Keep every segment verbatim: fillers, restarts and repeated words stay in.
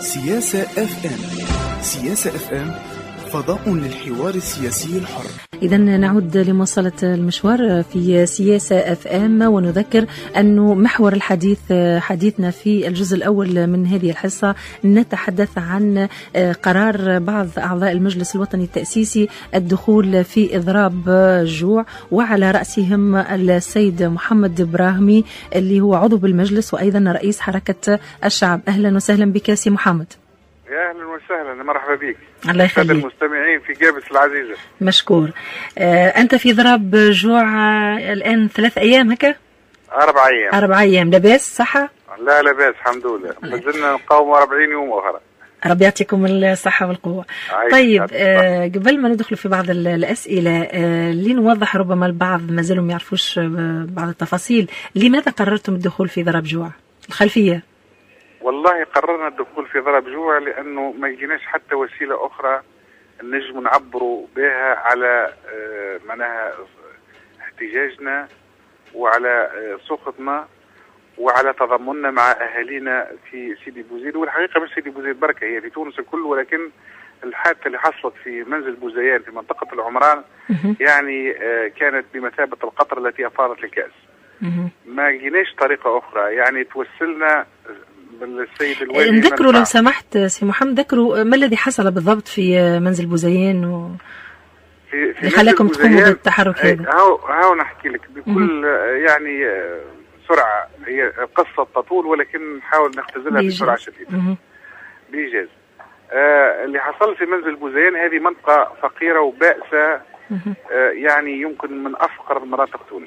سياسة اف ام. سياسة اف ام فضاء للحوار السياسي الحر. إذا نعود لمواصلة المشوار في سياسة اف ام، ونذكر أنه محور الحديث حديثنا في الجزء الأول من هذه الحصة نتحدث عن قرار بعض أعضاء المجلس الوطني التأسيسي الدخول في إضراب جوع، وعلى رأسهم السيد محمد إبراهيمي اللي هو عضو بالمجلس وأيضا رئيس حركة الشعب. أهلا وسهلا بك سي محمد. يا اهلا وسهلا، مرحبا بك. الله يخليك. المستمعين في جابس العزيزه. مشكور. آه، انت في ضرب جوع آه، الان ثلاث ايام هكا؟ اربع ايام. اربع ايام لاباس صحه؟ لا لاباس الحمد لله، مازلنا نقاوم أربعين يوم اخرى. ربي يعطيكم الصحه والقوه. طيب آه، قبل ما ندخل في بعض الاسئله آه، لنوضح ربما البعض ما زالوا ما يعرفوش بعض التفاصيل، لماذا قررتم الدخول في ضرب جوع؟ الخلفيه؟ والله قررنا الدخول في ضرب جوع لأنه ما يجيناش حتى وسيلة أخرى نجم نعبروا بها على معناها احتجاجنا وعلى سخطنا وعلى تضامننا مع أهالينا في سيدي بوزيد. والحقيقة مش سيدي بوزيد بركة، هي في تونس الكل، ولكن الحادثة اللي حصلت في منزل بوزيان في منطقة العمران يعني كانت بمثابة القطرة التي أفاضت الكأس. ما جيناش طريقة أخرى، يعني توسلنا بالسيد الوالي. نذكروا لو سمحت سي محمد، ذكروا ما الذي حصل بالضبط في منزل بوزيان و في, في خلاكم تقوموا بالتحرك هذا؟ هاو هاو نحكي لك بكل يعني سرعة. هي قصة تطول ولكن نحاول نختزلها بسرعة شديدة بإيجاز. آه اللي حصل في منزل بوزيان هذه منطقة فقيرة وبائسة، آه يعني يمكن من أفقر مناطق تونس.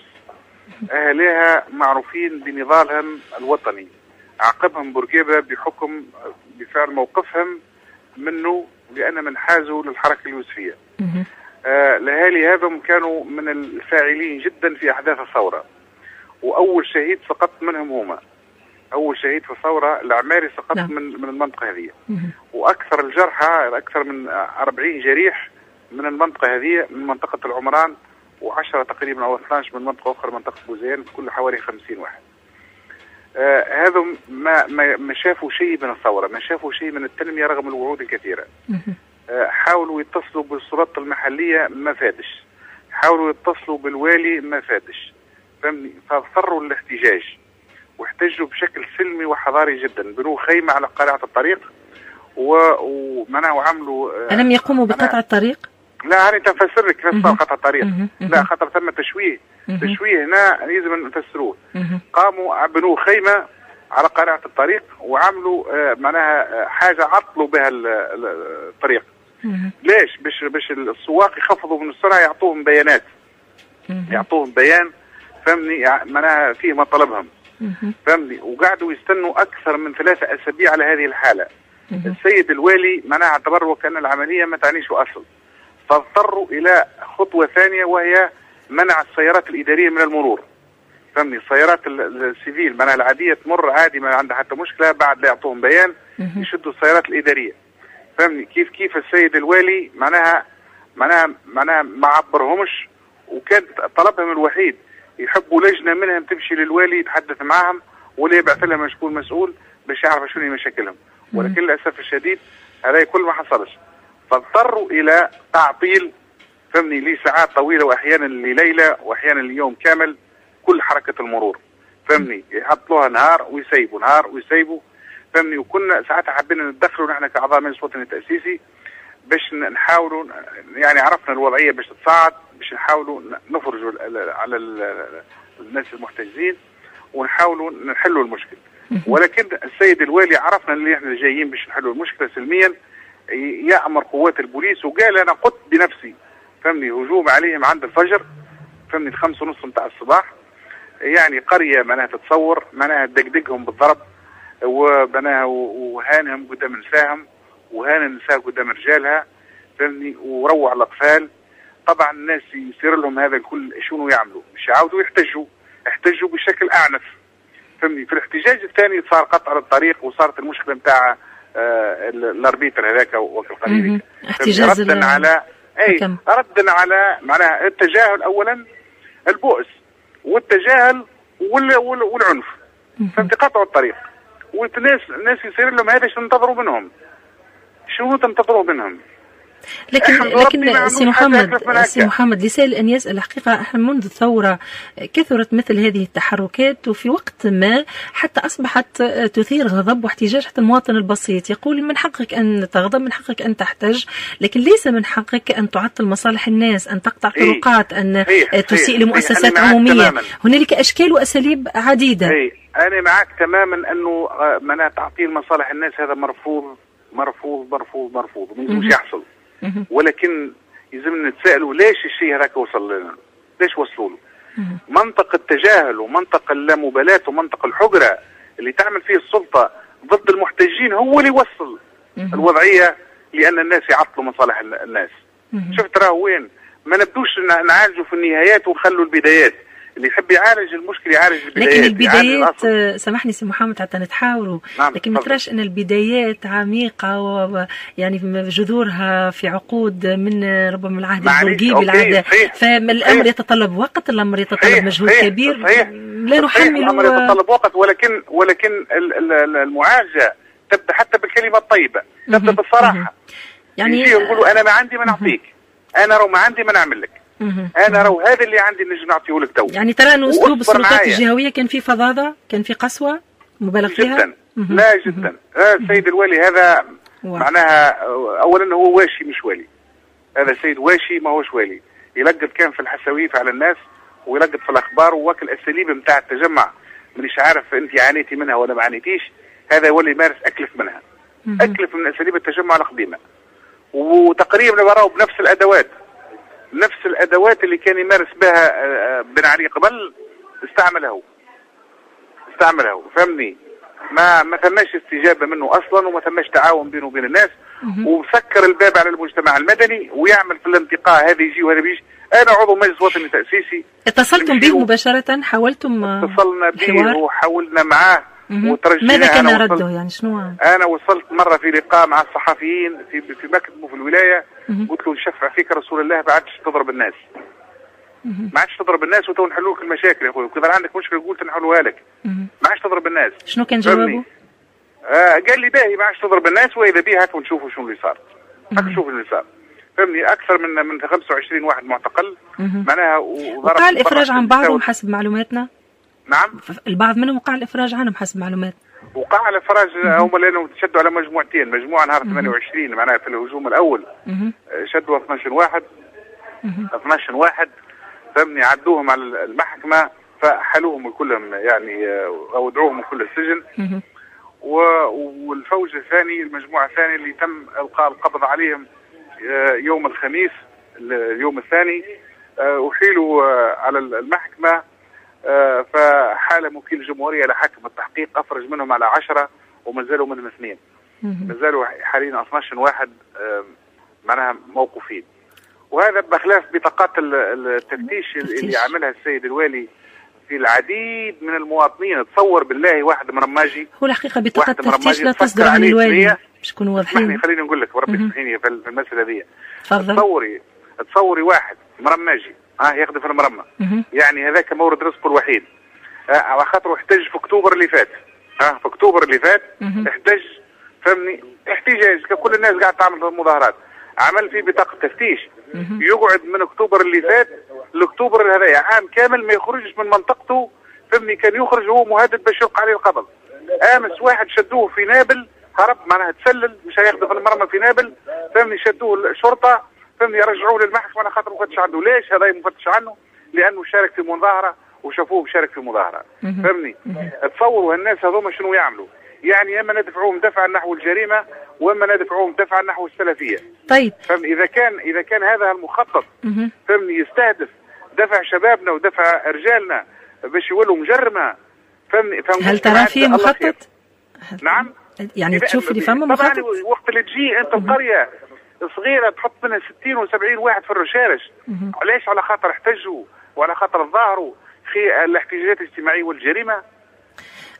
أهلها معروفين بنضالهم الوطني، عاقبهم بورقيبة بحكم بفعل موقفهم منه لأن من حازوا للحركة اليوسفية. آه الأهالي هذم كانوا من الفاعلين جدا في أحداث الثورة، وأول شهيد سقط منهم هما. أول شهيد في الثورة العماري سقط من من المنطقة هذه، وأكثر الجرحى أكثر من أربعين جريح من المنطقة هذه، من منطقة العمران، وعشرة تقريبا أو اثناش من منطقة أخرى منطقة بوزيان، كل حوالي خمسين واحد. آه هذا ما ما ما شافوا شيء من الثورة، ما شافوا شيء من التنمية رغم الوعود الكثيرة. آه حاولوا يتصلوا بالسلطات المحلية ما فادش، حاولوا يتصلوا بالوالي ما فادش، فهمني؟ فاضطروا للاحتجاج، واحتجوا بشكل سلمي وحضاري جدا، بنوا خيمة على قارعة الطريق ومنعوا وعملوا. آه ألم يقوموا بقطع الطريق؟ لا أنا تفسر لك كيف صار قطع الطريق. لا خطر ثم تشويه. تشويه هنا لازم نفسروه. قاموا بنوا خيمة على قارعة الطريق وعملوا آه معناها آه حاجة عطلوا بها الطريق. ليش؟ باش باش السواق يخفضوا من السرعة، يعطوهم بيانات، يعطوهم بيان فهمني معناها فيه مطلبهم فهمني. وقعدوا يستنوا أكثر من ثلاثة أسابيع على هذه الحالة. السيد الوالي معناها اعتبر وكأن العملية ما تعنيش أصل، فاضطروا إلى خطوة ثانية وهي منع السيارات الإدارية من المرور. فهمني؟ السيارات السيفيل معناها العادية تمر عادي ما عندها حتى مشكلة، بعد لا يعطوهم بيان يشدوا السيارات الإدارية. فهمني؟ كيف كيف السيد الوالي معناها معناها معناها ما عبرهمش، وكان طلبهم الوحيد يحبوا لجنة منهم تمشي للوالي يتحدث معهم ولا يبعث لهم شكون مسؤول باش يعرف شنو مشاكلهم. ولكن للأسف الشديد هذا كل ما حصلش، فاضطروا إلى تعطيل فهمني لساعات طويلة، وأحيانا لليلة وأحيانا اليوم كامل، كل حركة المرور فهمني. يحطوها نهار ويسيبوا، نهار ويسيبوا فهمني. وكنا ساعتها حابين ندخلوا نحن كأعضاء مجلس الوطني التأسيسي باش نحاولوا، يعني عرفنا الوضعية باش تتصاعد، باش نحاولوا نفرجوا على الناس المحتجزين ونحاولوا نحلوا المشكلة. ولكن السيد الوالي عرفنا اللي احنا جايين باش نحلوا المشكلة سلميا، يأمر قوات البوليس وقال أنا قدت بنفسي فهمني هجوم عليهم عند الفجر فهمني الخمس ونص متاع الصباح. يعني قرية معناها تتصور معناها دقدقهم بالضرب، وبناها وهانهم قدام نساهم، وهان النساء قدام رجالها فهمني، وروع الأطفال. طبعا الناس يصير لهم هذا الكل شنو يعملوا؟ مش يعاودوا يحتجوا، احتجوا بشكل أعنف فهمني. في الاحتجاج الثاني صار قطع الطريق، وصارت المشكلة متاع آه الاربيتر هذاك وكالقريب احتجاز ردا على اي ردا على معناها التجاهل اولا، البؤس والتجاهل والعنف فهمت، قطعوا الطريق. والناس الناس يصير لهم هذا شنو تنتظروا منهم؟ شنو تنتظروا منهم؟ لكن لكن سي محمد سي محمد لسائل ان يسال الحقيقه احنا منذ الثوره كثرت مثل هذه التحركات، وفي وقت ما حتى اصبحت تثير غضب واحتجاج حتى المواطن البسيط يقول من حقك ان تغضب، من حقك ان تحتج، لكن ليس من حقك ان تعطل مصالح الناس، ان تقطع طرقات، ان تسيء لمؤسسات عموميه. هنالك اشكال واساليب عديده. هي. انا معك تماما انه منع تعطيل مصالح الناس هذا مرفوض مرفوض مرفوض مرفوض ومش يحصل، ولكن يلزمنا نتسائلوا ليش الشيء هذاك وصل لنا؟ ليش وصلوا له؟ منطق التجاهل ومنطق اللامبالاة ومنطق الحجرة اللي تعمل فيه السلطة ضد المحتجين هو اللي يوصل الوضعية لأن الناس يعطلوا مصالح الناس. شفت راه وين؟ ما نبدوش نعالجوا في النهايات ونخلوا البدايات. اللي يحب يعالج المشكل يعالج البدايات. لكن البدايات سامحني سي محمد حتى نتحاوروا، نعم. لكن ما تراش ان البدايات عميقه ويعني جذورها في عقود من ربما العهد البلغيبي العهد، فالامر يتطلب وقت، الامر يتطلب صحيح. مجهود صحيح. كبير صحيح. لا نحمل الامر يتطلب وقت، ولكن ولكن المعالجه تبدا حتى بالكلمه الطيبه، تبدا بالصراحه. يعني يقولوا انا ما عندي ما نعطيك، انا رو ما عندي ما نعمل لك، انا رو هذا اللي عندي نجي نعطيه لك تو. يعني ترى انه اسلوب السلطات الجهويه كان فيه فظاظه، كان فيه قسوه مبالغ فيها جدا. لا جدا. آه السيد الوالي هذا واو. معناها اولا هو واشي مش والي، هذا السيد واشي ما هوش والي، يلقط كان في الحساويف على الناس ويلقط في الاخبار وواكل اساليب نتاع التجمع مانيش عارف انت عانيتي منها ولا ما عانيتيش. هذا هو اللي يمارس اكلف منها، اكلف من اساليب التجمع القديمه، وتقريبا براو بنفس الادوات نفس الادوات اللي كان يمارس بها بن علي قبل استعملها هو استعملها هو فهمني. ما ما ثماش استجابه منه اصلا، وما ثماش تعاون بينه وبين الناس، وسكر الباب على المجتمع المدني ويعمل في الانتقاء هذا يجي وهذا بيجي. انا عضو مجلس وطني تاسيسي. اتصلتم به مباشره؟ حاولتم اتصلنا به وحاولنا معاه وترجينا. ماذا كان رده يعني شنو؟ انا وصلت مره في لقاء مع الصحفيين في في مكتبه في الولايه، قلت له نشفع فيك رسول الله ما عادش تضرب الناس، ما عادش تضرب الناس وتو نحلوا لك المشاكل يا اخوي، كذا عندك مشكله قلت نحلوها لك، ما عادش تضرب الناس. شنو كان جوابه؟ آه قال لي باهي ما عادش تضرب الناس، واذا بيه هاك ونشوفوا شنو اللي صار، هاك نشوفوا اللي صار فهمني. اكثر من من خمسة وعشرين واحد معتقل معناها، وقع الافراج عن بعضهم حسب معلوماتنا. نعم البعض منهم وقع الافراج عنهم حسب معلومات. وقع الافراج هم لانهم تشدوا على مجموعتين، مجموعه نهار ثمانية وعشرين معناها في الهجوم الاول شدوا اثناش واحد اثناش واحد فهمني، عدوهم على المحكمه فحلوهم كلهم يعني اودعوهم كل السجن. والفوج الثاني المجموعه الثانيه اللي تم القاء القبض عليهم يوم الخميس اليوم الثاني احيلوا على المحكمه، فحال وكيل الجمهورية لحكم التحقيق أفرج منهم على عشرة وما زالوا منهم اثنين، ما زالوا حاليا اثناش واحد معناها موقوفين. وهذا بخلاف بطاقات التفتيش اللي عملها السيد الوالي في العديد من المواطنين. تصور بالله واحد مرماجي، هو الحقيقة بطاقة التفتيش لا تصدر عن الوالي باش نكونوا واضحين. خليني نقول لك وربي يسامحني في المسألة هذه. تصوري تصوري واحد مرماجي اه ياخذ في المرمى، يعني هذاك مورد رزقه الوحيد، على آه خاطر احتج في اكتوبر اللي فات، اه في اكتوبر اللي فات احتج فهمني احتجاج كل الناس قاعده تعمل مظاهرات، عمل فيه بطاقه تفتيش يقعد من اكتوبر اللي فات لاكتوبر هذا عام كامل ما يخرجش من منطقته فهمني. كان يخرج هو مهدد باش يلقى عليه القبض. امس واحد شدوه في نابل هرب معناها تسلل مش هياخذه في المرمى في نابل فهمني، شدوه الشرطه فهمني يرجعوه للمحكمه على خاطر مفتش عنه. ليش هذا مفتش عنه؟ لانه شارك في مظاهره وشافوه شارك في مظاهره فهمني. تصوروا الناس هذوما شنو يعملوا؟ يعني اما ندفعوهم دفعا نحو الجريمه واما ندفعوهم دفعا نحو السلفيه. طيب فهمني اذا كان اذا كان هذا المخطط فهمني يستهدف دفع شبابنا ودفع رجالنا باش يولوا مجرمه فهمني. هل ترى فيه مخطط؟ نعم يعني تشوف اللي فما مخطط؟ طبعا وقت اللي تجي انت القريه صغيره تحط منها ستين وسبعين واحد في الرشارش، علاش؟ على خاطر احتجوا وعلى خاطر ظاهروا في الاحتجاجات الاجتماعيه والجريمه.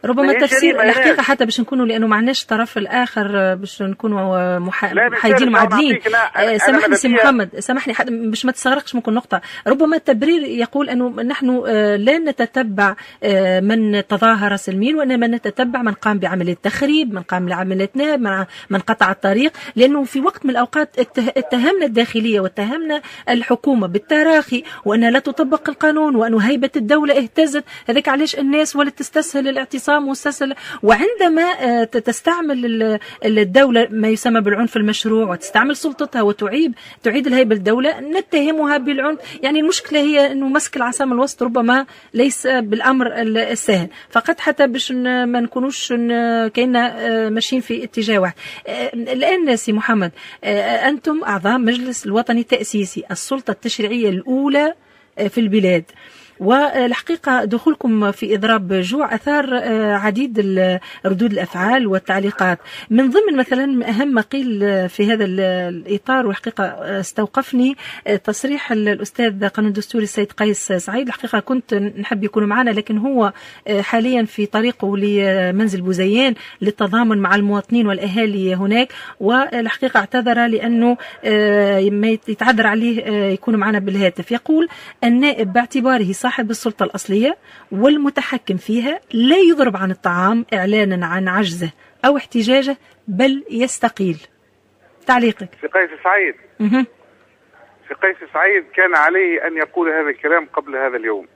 ربما التفسير الحقيقه حتى باش نكونوا لانه ما عندناش الطرف الاخر باش نكونوا محايدين ومعدلين. سامحني سي محمد، سامحني باش ما تستغرقش ممكن نقطه. ربما التبرير يقول انه نحن لا نتتبع من تظاهر سلميا، وانما نتتبع من قام بعمليه تخريب، من قام بعمليه نهب، من قطع الطريق، لانه في وقت من الاوقات اتهمنا الداخليه واتهمنا الحكومه بالتراخي وانها لا تطبق القانون وانه هيبه الدوله اهتزت. هذاك علاش الناس ولت تستسهل الاعتصام واستسهل، وعندما تستعمل الدوله ما يسمى بالعنف المشروع وتستعمل سلطتها وتعيب تعيد الهيبه للدوله نتهمها بالعنف. يعني المشكله هي انه مسك العصا من الوسط ربما ليس بالامر السهل، فقط حتى باش ما نكونوش كأننا ماشيين في اتجاه واحد. الان سي محمد، انتم اعضاء مجلس الوطني التاسيسي، السلطه التشريعيه الاولى في البلاد، والحقيقة دخولكم في إضراب جوع أثار عديد ردود الأفعال والتعليقات. من ضمن مثلا أهم ما قيل في هذا الإطار، والحقيقة استوقفني تصريح الأستاذ قانون الدستوري السيد قيس سعيد. الحقيقة كنت نحب يكون معنا، لكن هو حاليا في طريقه لمنزل بوزيان للتضامن مع المواطنين والأهالي هناك، والحقيقة اعتذر لأنه ما يتعذر عليه يكون معنا بالهاتف. يقول النائب باعتباره صاحب السلطة الأصلية والمتحكم فيها لا يضرب عن الطعام إعلانا عن عجزه أو احتجاجه، بل يستقيل. تعليقك؟ في قيس سعيد مه. في قيس سعيد كان عليه أن يقول هذا الكلام قبل هذا اليوم.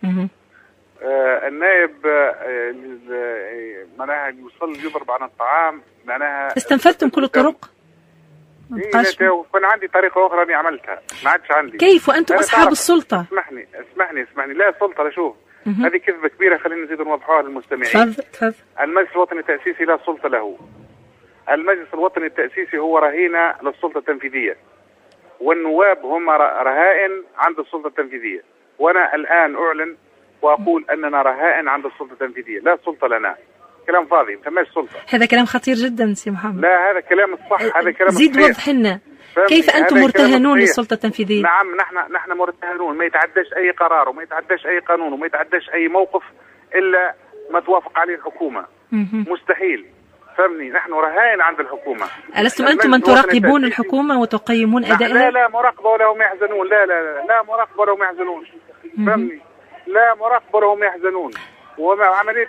آه النائب آه معناها يوصل يضرب عن الطعام، معناها استنفذتم كل الطرق؟ إيه، كان عندي طريقة أخرى أني عملتها، ما عادش عندي. كيف وأنتم أصحاب السلطة؟ اسمحني اسمحني اسمحني لا سلطة، لا شوف هذه كذبة كبيرة، خلينا نزيد نوضحوها للمستمعين. تفضل تفضل. المجلس الوطني التأسيسي لا سلطة له. المجلس الوطني التأسيسي هو رهينة للسلطة التنفيذية، والنواب هم رهائن عند السلطة التنفيذية، وأنا الآن أعلن وأقول أننا رهائن عند السلطة التنفيذية، لا سلطة لنا. كلام فاضي، ما فماش سلطة. هذا كلام خطير جدا سي محمد. لا هذا كلام الصح، هذا كلام زيد وضح لنا كيف أنتم مرتهنون للسلطة التنفيذية؟ نعم نحن نحن مرتهنون، ما يتعداش أي قرار وما يتعداش أي قانون وما يتعداش أي موقف إلا ما توافق عليه الحكومة. مستحيل، فهمني، نحن رهائن عند الحكومة. ألستم أنتم من تراقبون الحكومة وتقيمون أدائها؟ لا لا مراقبة ولا هم يحزنون، لا لا لا, لا مراقبة ولا هم يحزنون، فهمني، لا مراقبة ولا هم يحزنون. وعملية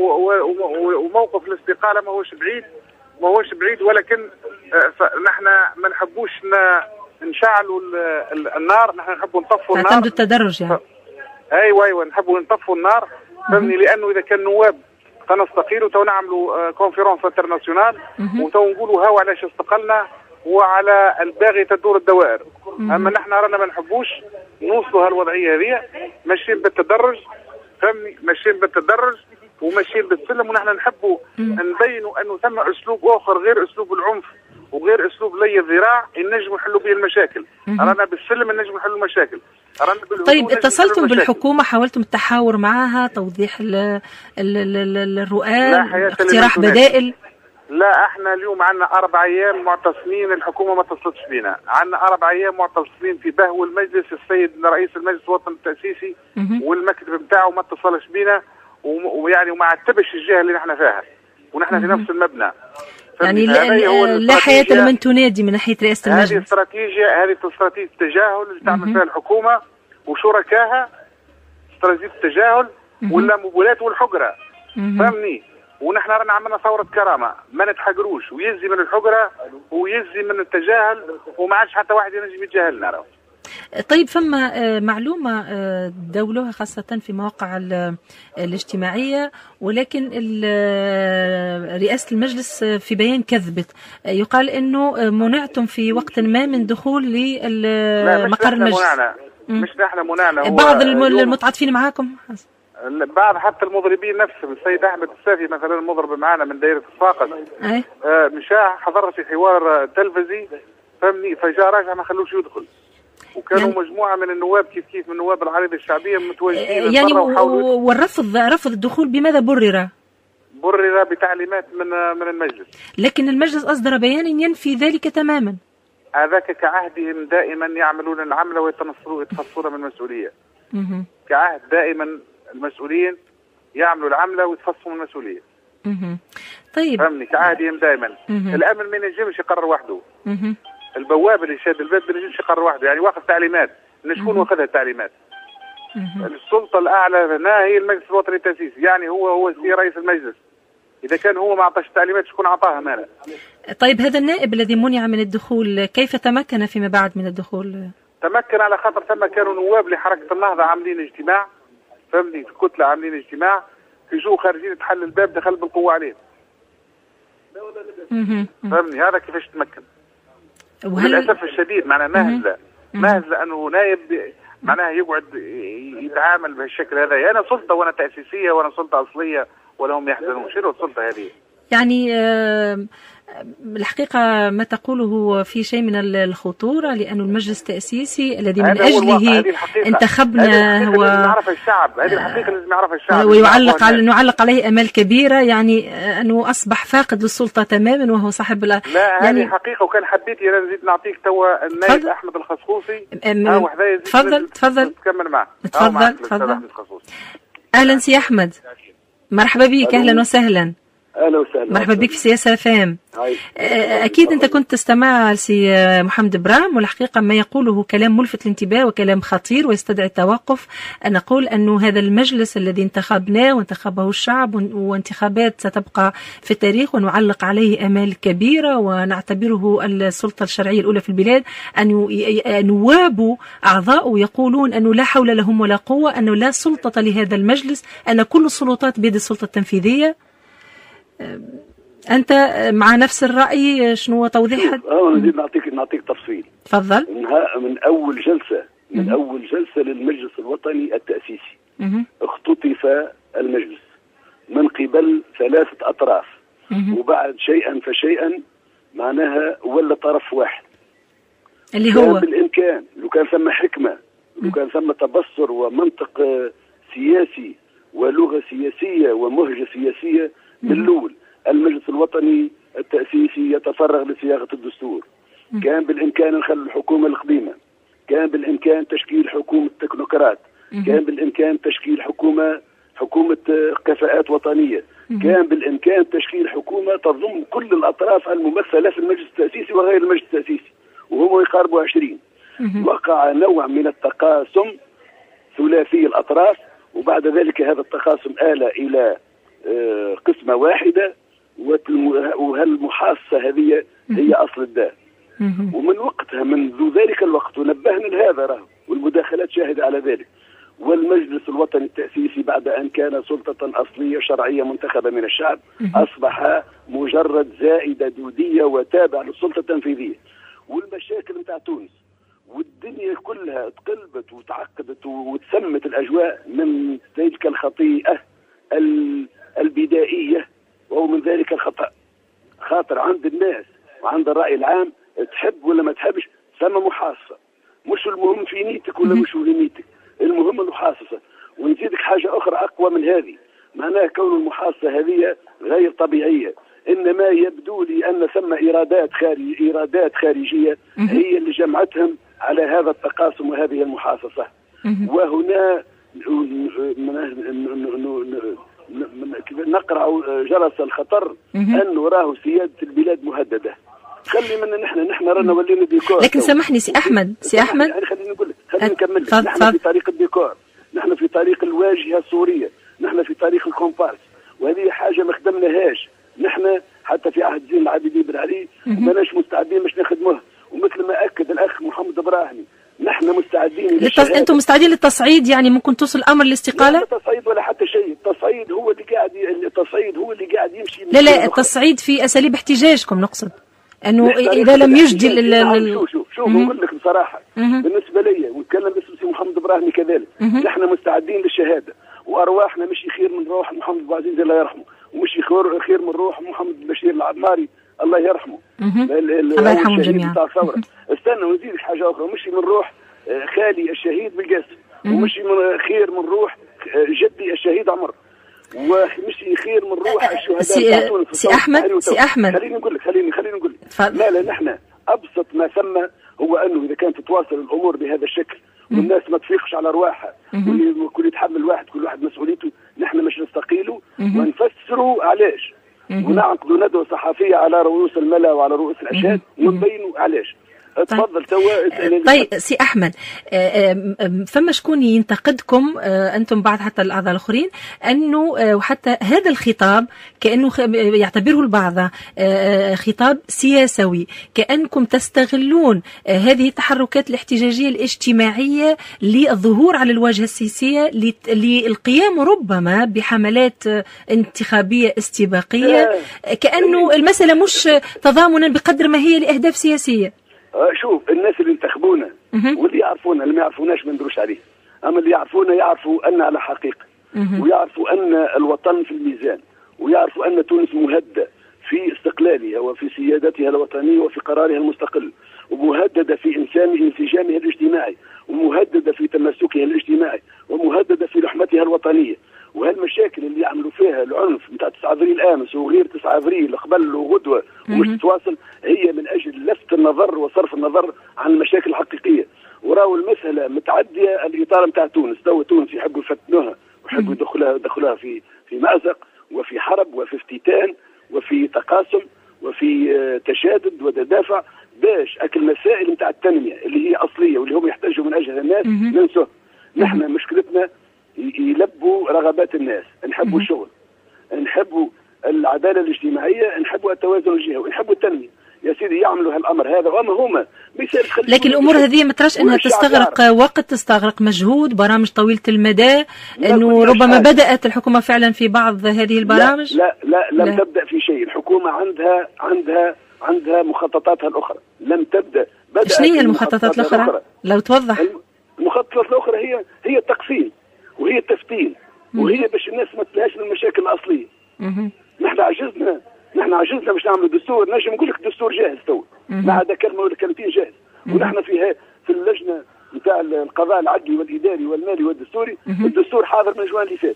وموقف الاستقالة ما هوش بعيد، ما هوش بعيد، ولكن نحن ما نحبوش نشعلوا النار، نحن نحبوا نطفوا النار. تعتمدوا التدرج يعني. ايوه ايوه نحبوا نطفوا النار، فهمني، لانه اذا كان نواب تنستقيلوا تو نعملوا كونفرنس انترناسيونال وتو نقولوا هاو علاش استقلنا وعلى الباغي تدور الدوائر. اما نحن رانا ما نحبوش نوصلوا هالوضعيه هذه، ماشيين بالتدرج، فهمني، ماشيين بالتدرج وماشيين بالسلم، ونحن نحبوا نبينوا انه ثم اسلوب اخر غير اسلوب العنف وغير اسلوب لي الذراع نجموا نحلوا به المشاكل. رانا بالسلم نجموا نحلوا المشاكل. طيب اتصلتم بالحكومه، حاولتم التحاور معها، توضيح ال ال ال الرؤى، اقتراح بدائل؟ لا احنا اليوم عندنا اربع ايام معتصمين، الحكومه ما اتصلتش بنا، عندنا اربع ايام معتصمين في بهو المجلس، السيد رئيس المجلس الوطني التاسيسي والمكتب بتاعه ما اتصلش بنا، ويعني وما عتبش الجهه اللي نحن فيها، ونحن في نفس المبنى. يعني لا, لا حياه لمن تنادي من ناحيه رئاسه المجلس. هذه استراتيجيه، هذه استراتيجيه التجاهل اللي تعمل فيها الحكومه وشركائها، استراتيجيه التجاهل واللامبالاه والحجره، فهمني. ونحن رانا عملنا ثوره كرامه، ما نتحقروش، ويزي من الحجره ويزي من التجاهل، وما عادش حتى واحد ينجم يتجاهلنا. طيب فما معلومة دولوها خاصة في مواقع الاجتماعية، ولكن رئاسة المجلس في بيان كذبت، يقال أنه منعتم في وقت ما من دخول لمقر المجلس. منعنا. مش نحن منعنا، بعض المتعاطفين معاكم؟ بعض حتى المضربين نفسهم، السيد أحمد السافي مثلا مضرب معنا من دائرة الصاقل، آه مشى حضر في حوار تلفزي، فهمني، فجاء راجع ما خلوش يدخل، وكانوا يعني مجموعه من النواب كيف كيف من نواب العريضه الشعبيه متواجدين يعني والرفض رفض الدخول بماذا برر؟ برر بتعليمات من من المجلس، لكن المجلس اصدر بيان ينفي ذلك تماما. هذاك كعهدهم دائما يعملون العمله ويتنصلون يتخلصون من المسؤوليه. كعهد دائما المسؤولين يعملوا العمله ويتفصلوا من المسؤوليه. طيب فهمني كعاديهم دائما. الامن ما ينجمش يقرر وحده. البواب اللي شاد الباب ما ينجمش يقرر وحده، يعني واخذ تعليمات، من شكون واخذها التعليمات؟ السلطه الاعلى هنا هي المجلس الوطني التاسيسي، يعني هو هو رئيس المجلس. اذا كان هو ما عطاش التعليمات شكون عطاها مالا؟ طيب هذا النائب الذي منع من الدخول كيف تمكن فيما بعد من الدخول؟ تمكن على خاطر ثم كانوا نواب لحركه النهضه عاملين اجتماع، فهمني كتله عاملين اجتماع، يجوا خارجين تحل الباب دخل بالقوه عليه. فهمني هذا كيفاش تمكن. وهل... للاسف الشديد معناها مهزله مهزله انه نائب معناها يقعد يتعامل بهالشكل هذا. انا سلطه وانا تاسيسيه وانا سلطه اصليه ولا هم يحزنون. شنو السلطه هذه؟ يعني الحقيقة ما تقوله في شيء من الخطورة، لأن المجلس التأسيسي الذي من أجله انتخبنا هو نعرفها الشعب، هذه الحقيقة لازم يعرفها الشعب ويعلق على نعلق عليه أمال كبيرة، يعني أنه أصبح فاقد للسلطة تماما وهو صاحب لا يعني هذه حقيقة. وكان حبيت أنا نزيد نعطيك توا النائب أحمد الخصخوصي. تفضل تفضل تكمل معه. تفضل تفضل. أهلا سي أحمد، مرحبا بك. أهلا وسهلا. اهلا وسهلا. مرحبا بك في سياسة اف ام. اكيد انت كنت تستمع لسي محمد برام، والحقيقه ما يقوله كلام ملفت للانتباه وكلام خطير ويستدعي التوقف. أن نقول انه هذا المجلس الذي انتخبناه وانتخبه الشعب وانتخابات ستبقى في التاريخ ونعلق عليه امال كبيره ونعتبره السلطه الشرعيه الاولى في البلاد، ان نواب اعضاء يقولون انه لا حول لهم ولا قوه، انه لا سلطه لهذا المجلس، ان كل السلطات بيد السلطه التنفيذيه. أنت مع نفس الرأي؟ شنو توضيح؟ أنا نزيد نعطيك نعطيك تفصيل. تفضل. من, من أول جلسة من مم. أول جلسة للمجلس الوطني التأسيسي مم. اختطف المجلس من قبل ثلاثة أطراف، مم. وبعد شيئا فشيئا معناها ولا طرف واحد اللي هو بالإمكان لو كان ثم حكمة، لو كان ثم تبصر ومنطق سياسي ولغة سياسية ومهجة سياسية باللول المجلس الوطني التأسيسي يتفرغ لصياغة الدستور. كان بالإمكان نخلي الحكومة القديمة، كان بالإمكان تشكيل حكومة تكنوقراط، كان بالإمكان تشكيل حكومة حكومة كفاءات وطنية، كان بالإمكان تشكيل حكومة تضم كل الأطراف الممثلة في المجلس التأسيسي وغير المجلس التأسيسي، وهم يقاربوا عشرين. وقع نوع من التقاسم ثلاثي الأطراف، وبعد ذلك هذا التقاسم آل إلى قسمة واحدة، وهالمحاصة هذه هي أصل الداء. ومن وقتها منذ ذلك الوقت ونبهنا لهذا راه، والمداخلات شاهدة على ذلك. والمجلس الوطني التأسيسي بعد أن كان سلطة أصلية شرعية منتخبة من الشعب أصبح مجرد زائدة دودية وتابع للسلطة التنفيذية. والمشاكل نتاع تونس والدنيا كلها تقلبت وتعقدت وتسمت الأجواء من تلك الخطيئة البدائية، وهو من ذلك الخطأ. خاطر عند الناس وعند الرأي العام تحب ولا ما تحبش ثم محاصة، مش المهم في نيتك ولا مش في نيتك، المهم المحاصصة. ونزيدك حاجة أخرى أقوى من هذه، معناها كون المحاصة هذه غير طبيعية، إنما يبدو لي أن ثم إرادات خارج إرادات خارجية هي اللي جمعتهم على هذا التقاسم وهذه المحاصصة. وهنا نقرأ جرس الخطر أنه راه سيادة البلاد مهددة. خلي منا نحن نحن رانا ولينا ديكور. لكن سامحني سي أحمد سي أحمد يعني خليني نقول لك خليني نكمل لك. نحن في طريق الديكور، نحن في طريق الواجهة السورية، نحن في طريق الكومبارس، وهذه حاجة ما خدمناهاش نحن حتى في عهد زين العابدين بن علي، وماناش مستعدين باش نخدموها. ومثل ما أكد الأخ محمد براهني نحن مستعدين للتص... انتم مستعدين للتصعيد، يعني ممكن توصل الامر للاستقاله؟ لا تصعيد ولا حتى شيء، التصعيد هو اللي قاعد التصعيد هو اللي قاعد يمشي. لا لا التصعيد في اساليب احتجاجكم، نقصد انه اذا لم يجدي ال شوف شوف شوف نقول لك بصراحه بالنسبه لي ونتكلم باسم سي محمد براهني كذلك، نحن مستعدين للشهاده، وارواحنا مش خير من روح محمد بن عزيز الله يرحمه، ومش خير من روح محمد بشير العماري الله يرحمه. الله يرحمهم جميعا. استنى ونزيد حاجه اخرى، مش من روح خالي الشهيد بالقاسم، ومش من خير من روح جدي الشهيد عمر، ومش خير من روح الشهداء. سي, سي احمد سي احمد خليني نقول لك خليني خليني نقول لك لا لا نحن ابسط ما ثم هو انه اذا كانت تتواصل الامور بهذا الشكل والناس ما تفيقش على ارواحها وكل يتحمل واحد كل واحد مسؤوليته، نحن مش نستقيلوا ونفسروا علاش، ونعقدوا ندوة صحفية على رؤوس الملا وعلى رؤوس الأشهاد ونبينوا علاش. تفضل توا. طيب سي احمد، فما شكون ينتقدكم انتم بعد حتى الاعضاء الاخرين انه وحتى هذا الخطاب كانه يعتبره البعض خطاب سياسي، كانكم تستغلون هذه التحركات الاحتجاجيه الاجتماعيه للظهور على الواجهه السياسيه، للقيام ربما بحملات انتخابيه استباقيه، كانه المساله مش تضامنا بقدر ما هي لاهداف سياسيه. شوف، الناس اللي انتخبونا واللي يعرفونا، اللي ما يعرفوناش ما ندروش عليه، اما اللي يعرفونا يعرفوا ان على حقيقه، ويعرفوا ان الوطن في الميزان، ويعرفوا ان تونس مهدده في استقلالها وفي سيادتها الوطنيه وفي قرارها المستقل، ومهدده في انسان انسجامها الاجتماعي، ومهدده في تماسكها الاجتماعي، ومهدده في لحمتها الوطنيه. وهالمشاكل اللي يعملوا فيها العنف نتاع تسعة ابريل امس وغير تسعة ابريل قبل وغدوه ومش تتواصل، هي من اجل لفت النظر وصرف النظر عن المشاكل الحقيقيه. وراو المساله متعديه الاطار نتاع تونس، تو تونس يحبوا يفتنوها ويحبوا يدخلوها يدخلوها في في مازق وفي حرب وفي افتتان وفي تقاسم وفي تشادد وتدافع باش اكل المسائل نتاع التنميه اللي هي اصليه واللي هم يحتاجوا من اجلها الناس ننسوها. نحن مشكلتنا يلبوا رغبات الناس، نحبوا الشغل، نحبوا العداله الاجتماعيه، نحبوا التوازن الجهوي، نحبوا التنميه. يا سيدي يعملوا هالامر هذا، وما هما لكن الامور هذه ما تراش انها تستغرق وقت، تستغرق مجهود، برامج طويله المدى، انه ربما بدات الحكومه فعلا في بعض هذه البرامج؟ لا لا, لا لم لا. تبدا في شيء. الحكومه عندها عندها عندها مخططاتها الاخرى، لم تبدا. بدات شنو هي المخططات الاخرى؟ الأخرى لو توضح. المخططات الاخرى هي هي التقسيم وهي التفتين وهي باش الناس ما تلاقيش من المشاكل الاصليه. نحن عجزنا نحن عجزنا باش نعملوا دستور. نجم نقول لك الدستور جاهز تو، ما عدا كلمه ولا كلمتين جاهز. ونحن في في اللجنه نتاع القضاء العدلي والاداري والمالي والدستوري، الدستور حاضر من جوان اللي فات.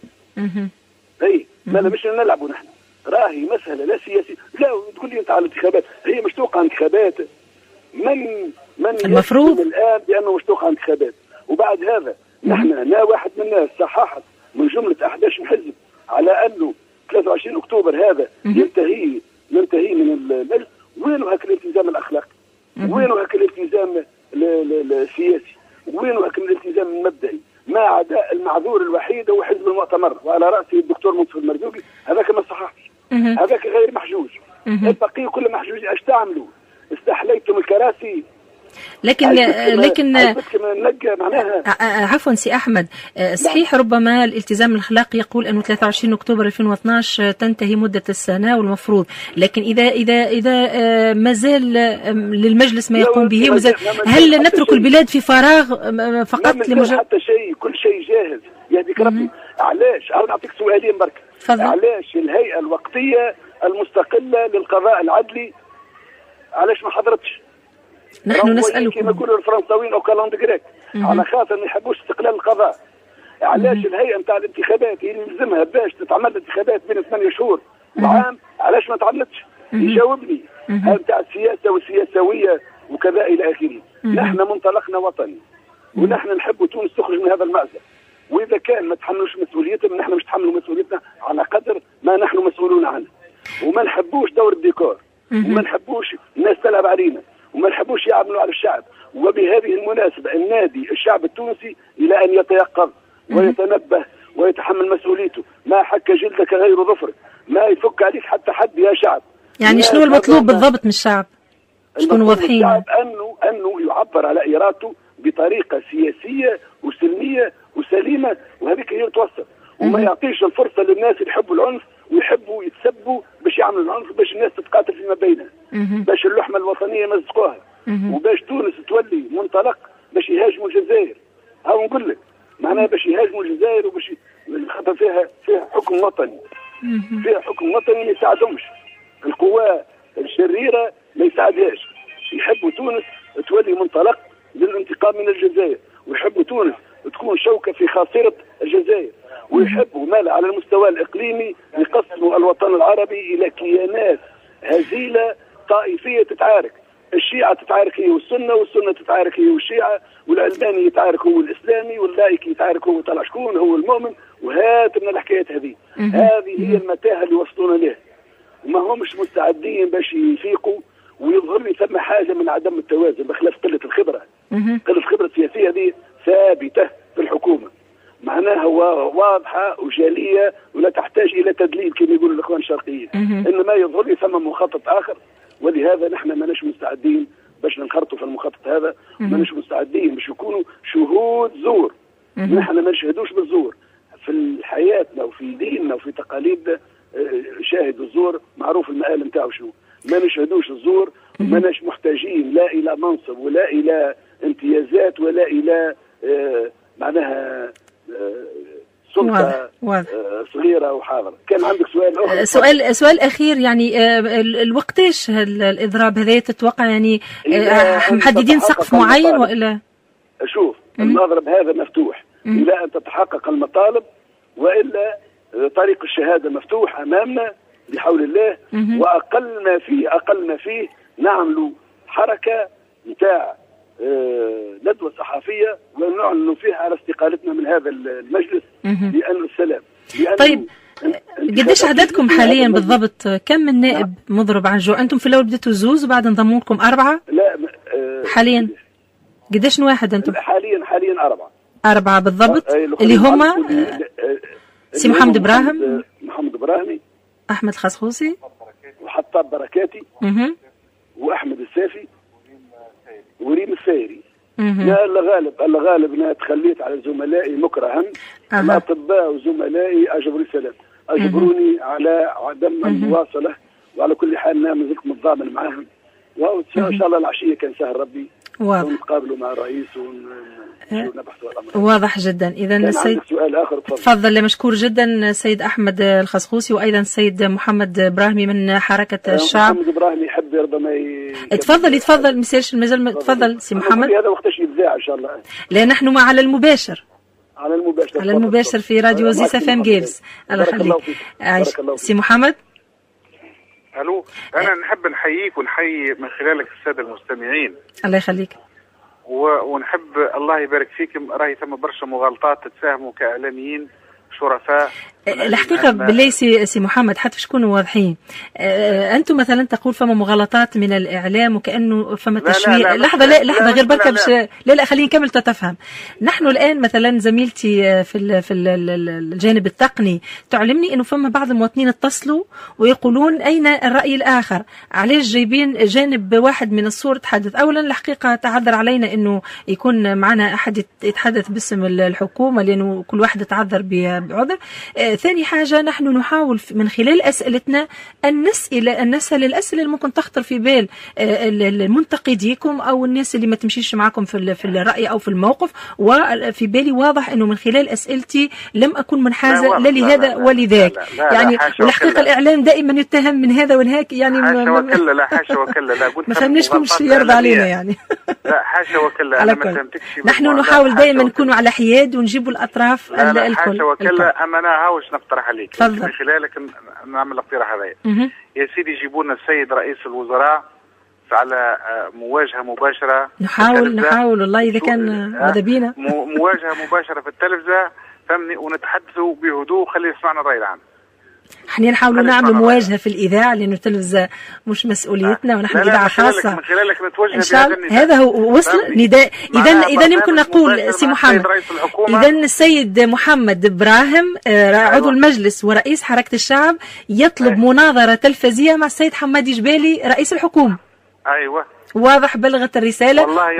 اي ما مش نلعبوا نحن، راهي مساله لا سياسيه. لا تقول لي انت على الانتخابات، هي مش توقع انتخابات. من من المفروض الان بانه مش توقع انتخابات. وبعد هذا نحن لا واحد من الناس صححت من جمله أحد عشر حزب على انه ثلاثة وعشرين اكتوبر هذا ينتهي ينتهي من المجلس. وينه هاك الالتزام الاخلاقي؟ وينه هاك الالتزام السياسي؟ وينه هاك الالتزام المبدئي؟ ما عدا المعذور الوحيد هو حزب المؤتمر وعلى راسه الدكتور منصف المرزوقي، هذاك ما صححش، هذاك غير محجوج. البقيه كله محجوج. ايش تعملوا؟ استحليتم الكراسي. لكن لكن عفوا سي احمد، صحيح ربما الالتزام الاخلاقي يقول انه ثلاثة وعشرين اكتوبر ألفين واثني عشر تنتهي مده السنه والمفروض، لكن اذا اذا اذا ما زال للمجلس ما يقوم به، هل نترك البلاد في فراغ فقط لمجرد حتى شيء؟ كل شيء جاهز يهديك ربي. علاش؟ انا نعطيك سؤالين برك. علاش الهيئه الوقتيه المستقله للقضاء العدلي علاش ما حضرتش؟ نحن نسألكم كما يقولوا الفرنساويين او كالاند جريك، على خاطر ما يحبوش استقلال القضاء. علاش الهيئه نتاع الانتخابات يلزمها باش تتعمل انتخابات بين ثمانية شهور وعام، علاش ما تعملتش؟ يجاوبني. هذا نتاع السياسه والسياسويه وكذا الى اخره. نحن منطلقنا وطني، ونحن نحب تونس تخرج من هذا المأزق. واذا كان ما تحملوش مسؤوليتهم، نحن مش نتحملوا مسؤوليتنا على قدر ما نحن مسؤولون عنه. وما نحبوش دور الديكور، وما نحبوش الناس تلعب علينا، وما نحبوش يعملوا على الشعب. وبهذه المناسبة النادي الشعب التونسي إلى أن يتيقظ ويتنبه ويتحمل مسؤوليته. ما حك جلدك غير ظفرك، ما يفك عليك حتى حد يا شعب. يعني شنو المطلوب بالضبط من الشعب؟ شنو واضحين؟ الشعب أنه أنه يعبر على إرادته بطريقة سياسية وسلمية وسليمة، وهذيك هي توصل. وما يعطيش الفرصة للناس اللي يحبوا العنف ويحبوا يتسبوا باش يعملوا العنف، باش الناس تتقاتل فيما بينها، باش اللحمة الوطنية مزقوها، وباش تونس تولي منطلق باش يهاجموا الجزائر. هاو نقول لك معناها باش يهاجموا الجزائر، وباش خاطر فيها فيها حكم وطني، فيها حكم وطني ما يساعدهمش. القوى الشريرة ما يساعدهاش. يحبوا تونس تولي منطلق للانتقام من الجزائر، ويحبوا تونس تكون شوكة في خاصرة الجزائر، ويحبوا مال على المستوى الإقليمي يقسموا الوطن العربي إلى كيانات هزيلة طائفية تتعارك. الشيعة تتعارك هي والسنة، والسنة تتعارك هي والشيعة، والعلماني يتعارك هو الإسلامي، واللائكي يتعارك هو طلع شكون هو المؤمن، وهات من الحكايات هذه. هذه هي المتاهة اللي وصلونا لها، وما همش مستعدين باش يفيقوا، ويظهر لي ثم حاجة من عدم التوازن بخلاف قلة الخبرة. قلة الخبرة السياسية دي ثابتة في الحكومة، معناها واضحة وجالية ولا تحتاج إلى تدليل كما يقول الإخوان الشرقيين، إنما يظهر لي ثم مخطط آخر، ولهذا نحن ماناش مستعدين باش ننخرطوا في المخطط هذا، ماناش مستعدين باش يكونوا شهود زور. نحن ما نشهدوش بالزور في حياتنا وفي ديننا وفي تقاليدنا. شاهد الزور معروف المآل نتاعو شنو، ما نشهدوش الزور، ماناش محتاجين لا إلى منصب ولا إلى امتيازات ولا إلى آه معناها آه سلطة واضح. واضح. آه صغيرة وحاضرة. كان عندك سؤال آخر؟ سؤال سؤال أخير يعني آه الوقتاش الإضراب هذا تتوقع يعني آه محددين سقف معين وإلا؟ شوف المضرب هذا مفتوح إلى أن تتحقق المطالب، وإلا طريق الشهادة مفتوح أمامنا بحول الله. وأقل ما فيه أقل ما فيه نعملوا حركة نتاع آه ندوة صحفية ونعلن فيها على استقالتنا من هذا المجلس لأن السلام. طيب قديش عددكم حاليا بالضبط؟ كم من نائب مضرب عن جو؟ أنتم في الأول بديتوا زوز وبعد انضموا لكم أربعة؟ لا آه حاليا قديش واحد أنتم؟ حاليا حاليا أربعة. أربعة بالضبط اللي هم سي محمد إبراهيم، محمد إبراهيمي، أحمد الخصخوصي، وحطاب بركاتي، وأحمد السافي، وريم السايري. يا الله غالب الله غالب انا تخليت على زملائي مكرها، الاطباء وزملائي اجبروا سلام اجبروني على عدم المواصله، وعلى كل حال انا ما زلت متضامن معاهم، وان شاء الله العشيه كان سهل ربي ونتقابلوا مع الرئيس ونبحثوا على الامر. واضح جدا. اذا السيد سؤال اخر تفضل. تفضل. مشكور جدا السيد احمد الخصخوصي، وايضا السيد محمد ابراهيمي من حركه الشعب. محمد ابراهيمي يحب ربما ي... تفضل تفضل مسيرش المجال. تفضل سي محمد. هذا وقتاش يتذاع ان شاء الله؟ لا نحن مع على المباشر على المباشر على المباشر في راديو زيس اف ام جيفز. الله يخليك. عايش سي محمد. الو انا نحب نحييك ونحيي من خلالك الساده المستمعين. الله يخليك. ونحب الله يبارك فيكم، راهي ثم برشا مغالطات تتساهموا كاعلاميين شرفاء. الحقيقه بالله سي, سي محمد حتى تكونوا واضحين. انتم مثلا تقول فما مغالطات من الاعلام وكانه فما تشويه. لحظه لا لحظه غير بركه باش لا لا خليني نكمل تتفهم. نحن الان مثلا زميلتي في ال في ال الجانب التقني تعلمني انه فما بعض المواطنين اتصلوا ويقولون اين الراي الاخر، علاش جايبين جانب واحد من الصور تحدث. اولا الحقيقه تعذر علينا انه يكون معنا احد يتحدث باسم الحكومه لانه كل واحد تعذر بعذر. آه ثاني حاجة نحن نحاول من خلال أسئلتنا أن نسأل أن نسأل الأسئلة اللي ممكن تخطر في بال آه المنتقديكم أو الناس اللي ما تمشيش معكم في في الرأي أو في الموقف. وفي بالي واضح أنه من خلال أسئلتي لم أكن منحازة لا لهذا ولذاك. يعني والحقيقة الإعلام دائما يتهم من هذا والهاك. يعني حاشا وكلا لا حاشا وكلا لا قلت ما فهمناش مش يرضى علينا يعني. لا حاشا وكلا أنا ما فهمتكش. نحن نحاول دائما نكون على حياد ونجيبوا الأطراف الكل. حاشا وكلا أما أنا هاوش نقترح عليك من خلالك نعمل الاقتراح هذا. يا سيدي جيبوا لنا السيد رئيس الوزراء على مواجهه مباشره. نحاول نحاول والله اذا كان ماذا بينا مواجهه مباشره في التلفزه فهمني، ونتحدثوا بهدوء خلي يسمعنا الراي العام. احنا نحاولوا نعمل مواجهه في الاذاعه لانه التلفزه مش مسؤوليتنا ونحن اذاعه خاصه. من خلالك نتوجه ان شاء الله. هذا هو وصل نداء. اذا اذا يمكن نقول سي محمد اذا السيد محمد ابراهيم عضو المجلس ورئيس حركه الشعب يطلب مناظره تلفزيونيه مع السيد حمادي جبالي رئيس الحكومه. ايوه واضح بلغت الرساله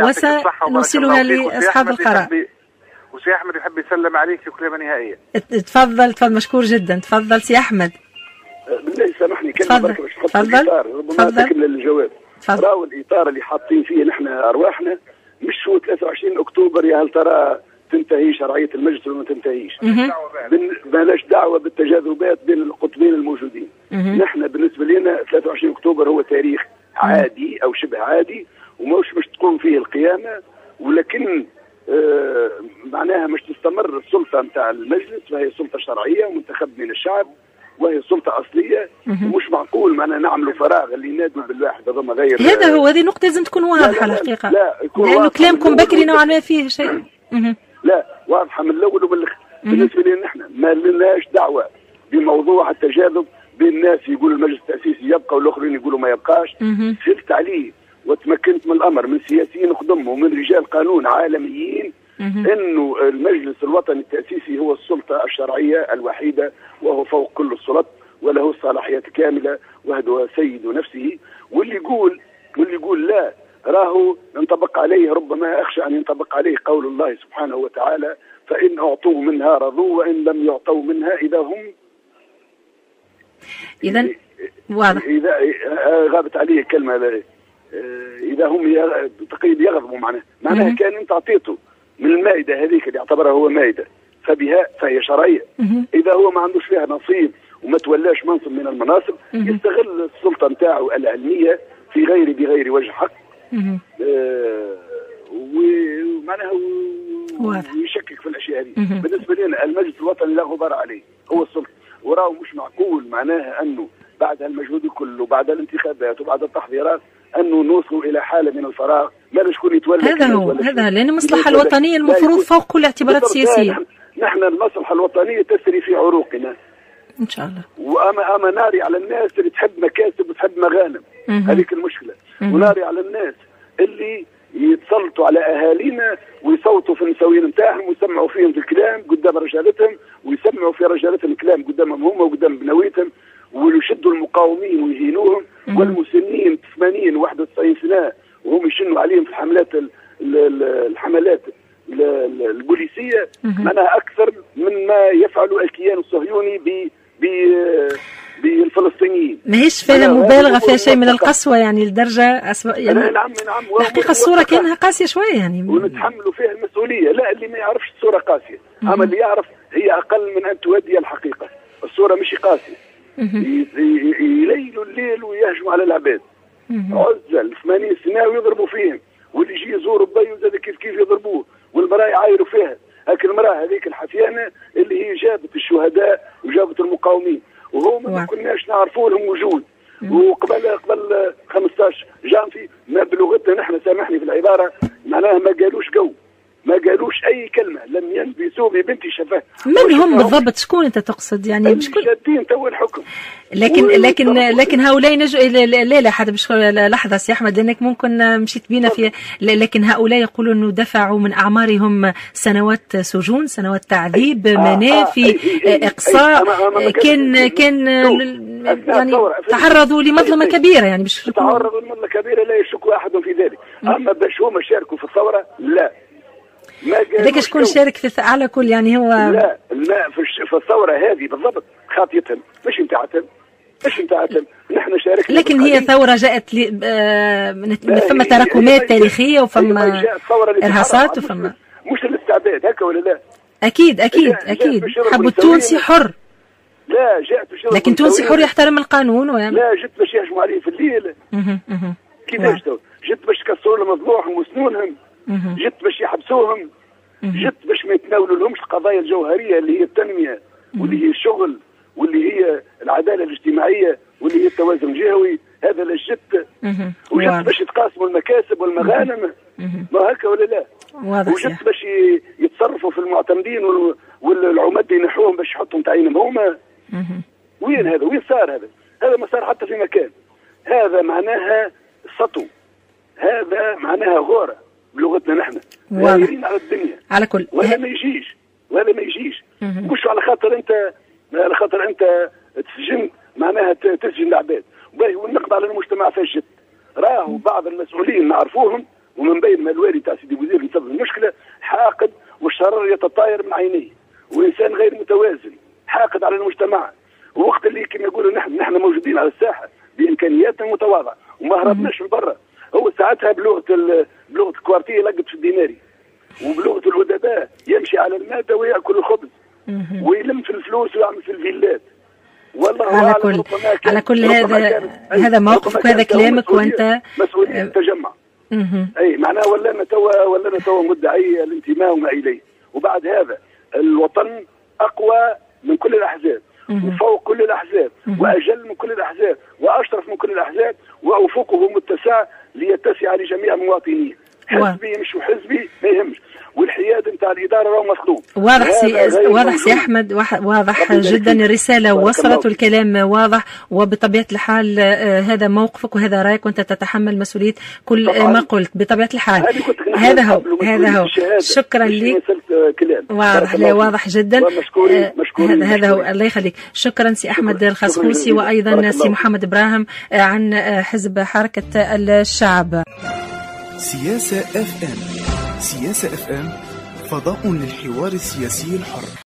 وسنوصلها لاصحاب القرار. وسي احمد يحب يسلم عليك في كلمه نهائيه. تفضل تفضل مشكور جدا. تفضل سي احمد. بالله سامحني كلمه برك باش تحط الاطار ربما تكمل الجواب. راهو الاطار اللي حاطين فيه نحن ارواحنا مش هو ثلاثة وعشرين اكتوبر يا هل ترى تنتهي شرعيه المجلس ولا ما تنتهيش. بلاش دعوه بالتجاذبات بين القطبين الموجودين. نحن بالنسبه لنا ثلاثة وعشرين اكتوبر هو تاريخ عادي او شبه عادي ومش مش تقوم فيه القيامه، ولكن آه معناها مش تستمر السلطه نتاع المجلس، فهي سلطه شرعيه ومنتخب من الشعب، وهي سلطه اصليه، ومش معقول معنا نعملوا فراغ اللي ينادوا بالواحد هذا ما غير. هذا هو، هذه نقطه لازم تكون واضحه الحقيقه. لا لانه كلامكم بكري نوعا ما فيه شيء. لا واضحه من الاول ومن الاخر. بالنسبه لنا نحن ما لناش دعوه بموضوع التجاذب بين الناس يقولوا المجلس التاسيسي يبقى والاخرين يقولوا ما يبقاش. شفت عليه وتمكنت من الامر من سياسيين خدمهم ومن رجال قانون عالميين انه المجلس الوطني التاسيسي هو السلطه الشرعيه الوحيده، وهو فوق كل السلط وله الصلاحيات الكامله وهو سيد نفسه. واللي يقول واللي يقول لا راهو ينطبق عليه، ربما اخشى ان ينطبق عليه قول الله سبحانه وتعالى: فان اعطوا منها رضوا وان لم يعطوا منها اذا هم اذا واضح اذا غابت عليه كلمه اذا هم تقييد يغضبوا. معناها معناها كان انت اعطيته من المائده هذيك اللي يعتبرها هو مائده فبها فهي شرعيه. اذا هو ما عندوش فيها نصيب وما تولاش منصب من المناصب يستغل السلطه نتاعو العلميه في غير بغير وجه حق. آه ومعناها ويشكك في الاشياء هذه. بالنسبه لنا المجلس الوطني لا غبار عليه، هو السلطه، وراه مش معقول معناها انه بعد هالمجهود كله وبعد الانتخابات وبعد التحضيرات انه نوصلوا الى حاله من الفراغ ما شكون يتولى. هذا هو هذا لان المصلحه الوطنيه المفروض فوق كل الاعتبارات السياسيه. نحن المصلحه الوطنيه تسري في عروقنا ان شاء الله. واما اما ناري على الناس اللي تحب مكاسب وتحب مغانم، هذيك المشكله. وناري على الناس اللي يتسلطوا على اهالينا ويصوتوا في النسويين نتاعهم ويسمعوا فيهم في الكلام قدام رجالتهم ويسمعوا في رجالتهم الكلام قدامهم هم وقدام بنويتهم، ويشدوا المقاومين ويهينوهم، والمسنين ثمانين واحد وتسعين سنه وهم يشنوا عليهم في الحملات الحملات البوليسيه معناها اكثر من ما يفعل الكيان الصهيوني ب ب بالفلسطينيين. ماهيش فيها مبالغه، فيها شيء من القسوه يعني لدرجه أسو... يعني نعم نعم الحقيقه الصوره كانها قاسيه شويه يعني ونتحملوا فيها المسؤوليه. لا اللي ما يعرفش الصوره قاسيه، اما اللي يعرف هي اقل من ان تؤدي الحقيقه. الصوره مش قاسيه، يليلوا الليل ويهجموا على العباد. عزل ثمانين سنه ويضربوا فيهم، واللي يجي يزور بي وزاد كيف كيف يضربوه، والمراه يعايروا فيها. هاك المراه هذيك الحفيانه اللي هي جابت الشهداء وجابت المقاومين، وهو ما كناش نعرفوا لهم وجود. وقبل قبل خمسطاش جانفي ما بلغتنا نحن، سامحني في العباره، معناها ما قالوش جو، ما قالوش اي كلمه، لم ينبسوا ببنتي شفاه. من هم بالضبط؟ شكون انت تقصد يعني؟ مش كل شادين تو الحكم. لكن لكن لكن هؤلاء نجوا لا لا حدا مش لحظه سي احمد، لانك ممكن مشيت بينا في، لكن هؤلاء يقولوا انه دفعوا من اعمارهم سنوات سجون، سنوات تعذيب، منافي، اقصاء، كان كان يعني تعرضوا لمظلمه كبيره يعني. مش تعرضوا لمظلمه كبيره لا يشك احد في ذلك، اما باش هما شاركوا في الثوره لا. لكن شكون شارك في على كل يعني هو لا لا في الثوره هذه بالضبط خاطيتهم مش نتاعتهم مش نتاعتهم نحن شاركنا. لكن هي ثوره جاءت لي آه فما تراكمات تاريخيه وفما ارهاصات وفما مش الاستعداد هكا ولا لا؟ اكيد اكيد جاء اكيد جاء حبوا التونسي حر. لا جاءت لكن تونسي حر يحترم القانون ويعمل. لا جت باش يهجموا عليه في الليل. كيفاش تو؟ جت باش يكسروا لهم ضلوعهم وسنونهم، جت باش يحبسوهم، جت باش ما يتناولوا لهمش القضايا الجوهريه اللي هي التنميه واللي هي الشغل واللي هي العداله الاجتماعيه واللي هي التوازن الجهوي. هذا اللي جت. وجت باش يتقاسموا المكاسب والمغانم، ما هكا ولا لا؟ وجت باش يتصرفوا في المعتمدين والعمد ينحوهم باش يحطهم تعيينهم هما. وين هذا؟ وين صار هذا؟ هذا ما صار حتى في مكان. هذا معناها سطو، هذا معناها غوره بلغتنا نحن، غيرين على الدنيا على كل. وهذا ما يجيش وهذا ما يجيش مش على خاطر انت على خاطر انت تسجن معناها تسجن العباد والنقد على المجتمع فاشت. راهو بعض المسؤولين نعرفوهم ومن بين ما الوالي تاع سيدي وزير بسبب المشكله حاقد والشرر يتطاير من عينيه وانسان غير متوازن حاقد على المجتمع. ووقت اللي كما يقولوا نحن نحن موجودين على الساحه بامكانياتنا متواضعه وما هربناش من برا. هو ساعتها بلغه بلغه الكوارتيه لقت في الديناري، وبلغه الادباء يمشي على الماده وياكل الخبز ويلم في الفلوس ويعمل في الفيلات. والله على كل على كل هذا هذا موقفك وهذا كلامك وانت مسؤوليه التجمع. اي معناه ولا توا ولا توا مدعي الانتماء وما اليه. وبعد هذا الوطن اقوى من كل الاحزاب وفوق كل الاحزاب واجل من كل الاحزاب واشرف من كل الاحزاب وافقه متسع ليتسع لجميع مواطنيه. حزبي مش حزبي ما يهمش، والحياد نتاع الاداره راهو مطلوب. واضح سي واضح سي احمد، واضح جدا الرساله وصلت والكلام واضح، وبطبيعه الحال آه هذا موقفك وهذا رايك وانت تتحمل مسؤوليه كل آه ما قلت بطبيعه الحال. هذا هو هذا هو شكرا لك. واضح لا واضح جدا. مشكورين مشكورين هذا هذا هو الله يخليك. شكرا سي احمد الخصخوسي وايضا سي محمد ابراهيم عن حزب حركه الشعب. سياسة اف ام. سياسة اف ام فضاء للحوار السياسي الحر.